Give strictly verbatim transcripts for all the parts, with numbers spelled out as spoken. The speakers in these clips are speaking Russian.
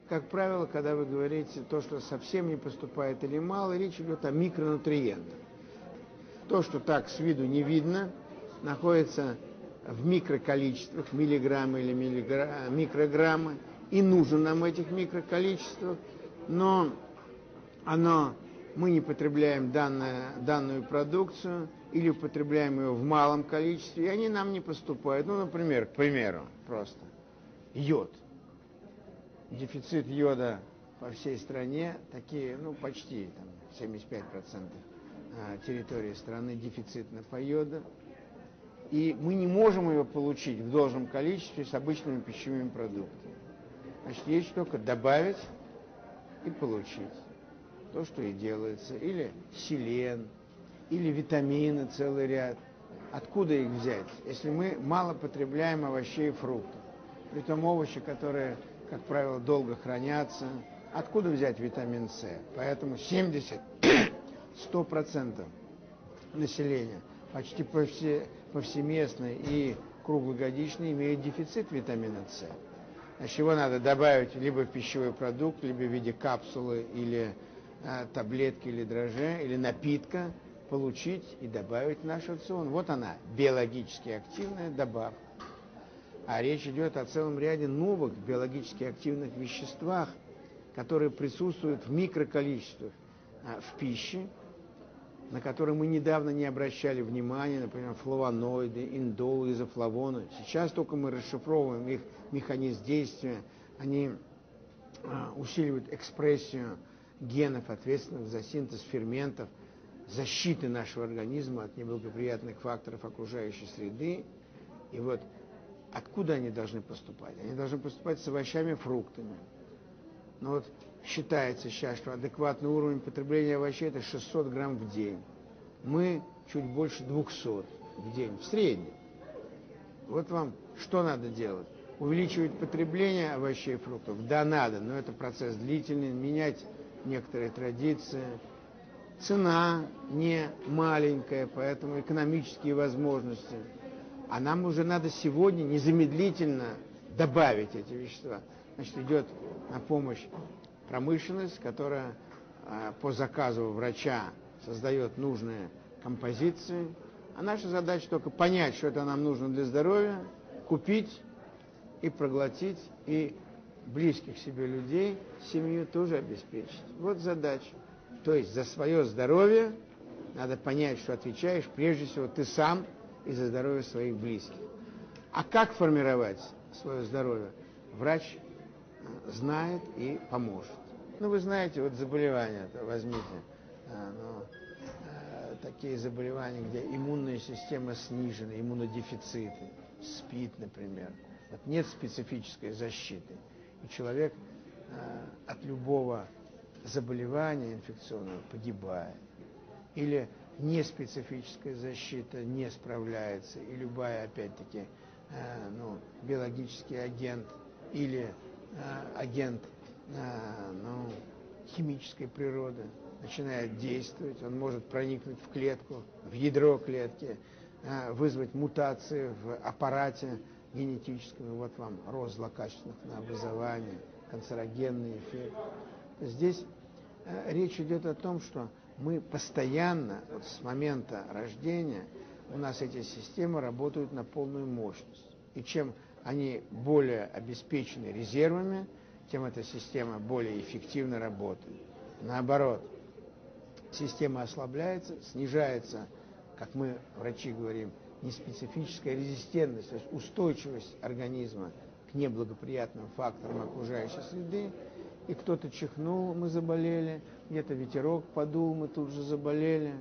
как правило, когда вы говорите то, что совсем не поступает или мало, речь идет о микронутриентах. То, что так с виду не видно, находится в микроколичествах, миллиграммы или миллигра... микрограммы, и нужно нам этих микроколичествах, но оно, мы не потребляем данное, данную продукцию или употребляем ее в малом количестве, и они нам не поступают. Ну, например, к примеру, просто йод. Дефицит йода по всей стране, такие, ну, почти там, семьдесят пять процентов территории страны дефицитна по йоду. И мы не можем его получить в должном количестве с обычными пищевыми продуктами. Значит, есть только добавить и получить. То, что и делается. Или селен, или витамины, целый ряд. Откуда их взять, если мы мало потребляем овощей и фруктов? Притом овощи, которые, как правило, долго хранятся. Откуда взять витамин С? Поэтому семьдесят-сто процентов населения почти повсе, повсеместно и круглогодично имеют дефицит витамина С. Значит, его надо добавить либо в пищевой продукт, либо в виде капсулы, или а, таблетки, или дрожжа, или напитка, получить и добавить в наш рацион. Вот она, биологически активная добавка. А речь идет о целом ряде новых биологически активных веществах, которые присутствуют в микроколичествах а, в пище, на которые мы недавно не обращали внимания, например, флавоноиды, индолы, изофлавоны. Сейчас только мы расшифровываем их механизм действия, они а, усиливают экспрессию генов, ответственных за синтез ферментов, защиты нашего организма от неблагоприятных факторов окружающей среды. И вот откуда они должны поступать? Они должны поступать с овощами и фруктами. Но вот считается сейчас, что адекватный уровень потребления овощей это шестьсот грамм в день. Мы чуть больше двухсот в день, в среднем. Вот вам что надо делать? Увеличивать потребление овощей и фруктов? Да, надо, но это процесс длительный, менять некоторые традиции. Цена не маленькая, поэтому экономические возможности. А нам уже надо сегодня незамедлительно добавить эти вещества. Значит, идет на помощь промышленность, которая э, по заказу врача создает нужные композиции. А наша задача только понять, что это нам нужно для здоровья, купить и проглотить, и близких себе людей, семью тоже обеспечить. Вот задача. То есть за свое здоровье надо понять, что отвечаешь прежде всего ты сам и за здоровье своих близких. А как формировать свое здоровье? Врач знает и поможет. Ну, вы знаете, вот заболевания, возьмите, ну, такие заболевания, где иммунная система снижена, иммунодефициты, СПИД, например. Вот нет специфической защиты. И человек от любого заболевания инфекционного погибает. Или неспецифическая защита не справляется, и любая, опять-таки, э, ну, биологический агент или э, агент э, ну, химической природы начинает действовать, он может проникнуть в клетку, в ядро клетки, э, вызвать мутации в аппарате генетическом, и вот вам рост злокачественных образований, канцерогенный эффект. Здесь э, речь идет о том, что мы постоянно, вот с момента рождения, у нас эти системы работают на полную мощность. И чем они более обеспечены резервами, тем эта система более эффективно работает. Наоборот, система ослабляется, снижается, как мы, врачи, говорим, неспецифическая резистентность, то есть устойчивость организма к неблагоприятным факторам окружающей среды. И кто-то чихнул, мы заболели, где-то ветерок подул, мы тут же заболели.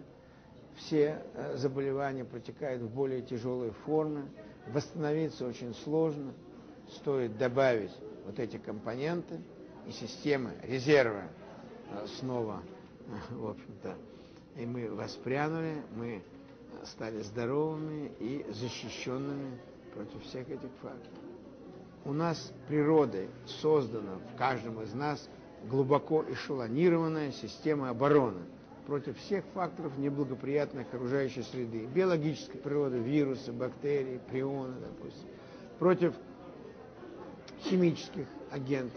Все э, заболевания протекают в более тяжелой форме. Восстановиться очень сложно. Стоит добавить вот эти компоненты, и система резерва э, снова, э, в общем-то, и мы воспрянули, мы стали здоровыми и защищенными против всех этих факторов. У нас природой создана в каждом из нас глубоко эшелонированная система обороны против всех факторов неблагоприятной окружающей среды. Биологической природы, вирусы, бактерии, прионы, допустим. Против химических агентов.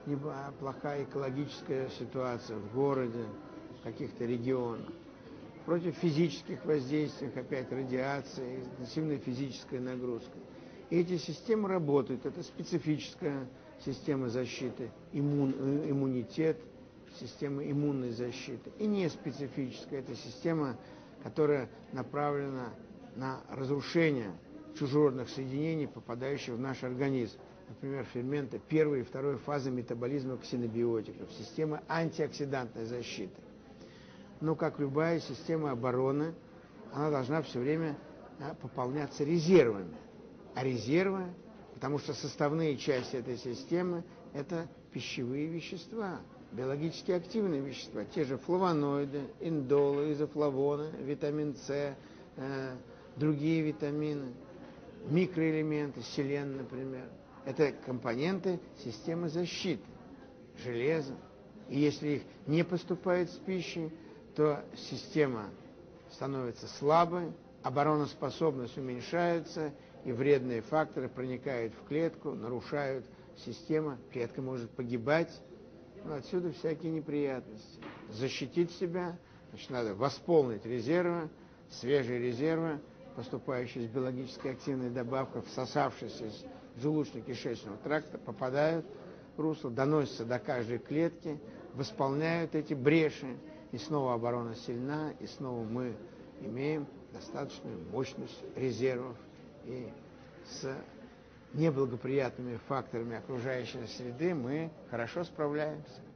плохая экологическая ситуация в городе, в каких-то регионах, против физических воздействий, опять радиации, интенсивной физической нагрузкой. И эти системы работают. Это специфическая система защиты, иммун, иммунитет, система иммунной защиты. И не специфическая, это система, которая направлена на разрушение чужеродных соединений, попадающих в наш организм. Например, ферменты первой и второй фазы метаболизма ксенобиотиков, система антиоксидантной защиты. Но, как любая система обороны, она должна все время пополняться резервами. А резервы, потому что составные части этой системы – это пищевые вещества, биологически активные вещества, те же флавоноиды, индолы, изофлавоны, витамин С, э, другие витамины, микроэлементы, селен, например. Это компоненты системы защиты, железо. И если их не поступает с пищей, то система становится слабой, обороноспособность уменьшается, и вредные факторы проникают в клетку, нарушают систему, клетка может погибать. Ну, отсюда всякие неприятности. Защитить себя, значит, надо восполнить резервы, свежие резервы, поступающие из биологически активной добавкой, всосавшиеся из желудочно-кишечного тракта, попадают в русло, доносятся до каждой клетки, восполняют эти бреши, и снова оборона сильна, и снова мы имеем достаточную мощность резервов, и с неблагоприятными факторами окружающей среды мы хорошо справляемся.